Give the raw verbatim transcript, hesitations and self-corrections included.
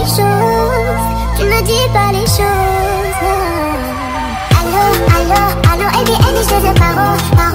les choses, tu me dis pas les choses. Allô, allô, allô, et bien, et je te paro, paro.